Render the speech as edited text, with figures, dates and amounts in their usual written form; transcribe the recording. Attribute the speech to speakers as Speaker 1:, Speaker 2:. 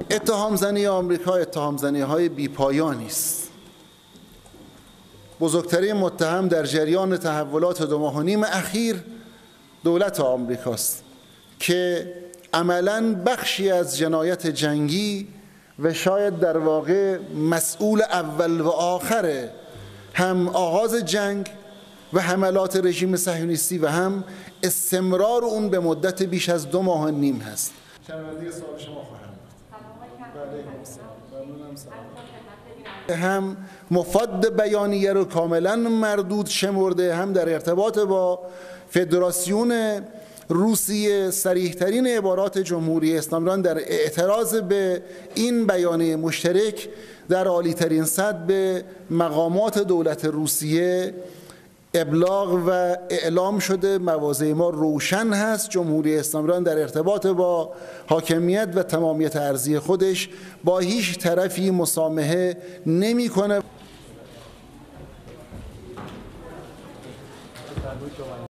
Speaker 1: اتهام زنی آمریکا اتهام زنی های بی‌پایانی است. بزرگترین متهم در جریان تحولات 2.5 ماه اخیر دولت آمریکاست که عملاً بخشی از جنایت جنگی و شاید در واقع مسئول اول و آخر هم آغاز جنگ و حملات رژیم صهیونیستی و هم استمرار اون به مدت بیش از 2.5 ماه هست. شنونده سوال شما خواهم بود. هم مفاد بیانیه رو کاملا مردود شمرده، هم در ارتباط با فدراسیون روسیه صریح‌ترین عبارات جمهوری اسلامی در اعتراض به این بیانیه مشترک در عالی‌ترین سطح به مقامات دولت روسیه ابلاغ و اعلام شده. مواضع ما روشن هست. جمهوری اسلامی در ارتباط با حاکمیت و تمامیت ارضی خودش با هیچ طرفی مسامحه نمی‌کنه.